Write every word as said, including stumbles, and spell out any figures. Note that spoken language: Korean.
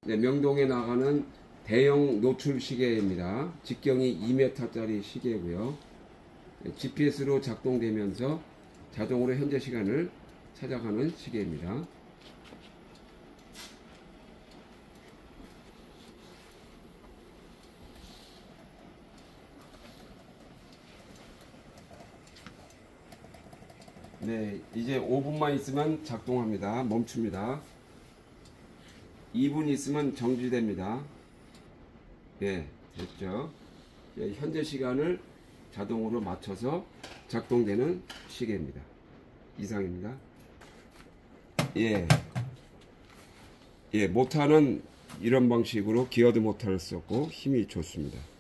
네, 명동에 나가는 대형 노출 시계입니다. 직경이 이 미터짜리 시계고요. 지피에스로 작동되면서 자동으로 현재 시간을 찾아가는 시계입니다. 네, 이제 오 분만 있으면 작동합니다. 멈춥니다. 이 분 있으면 정지됩니다. 예, 됐죠. 예, 현재 시간을 자동으로 맞춰서 작동되는 시계입니다. 이상입니다. 예, 예, 모터는 이런 방식으로 기어드 모터를 썼고 힘이 좋습니다.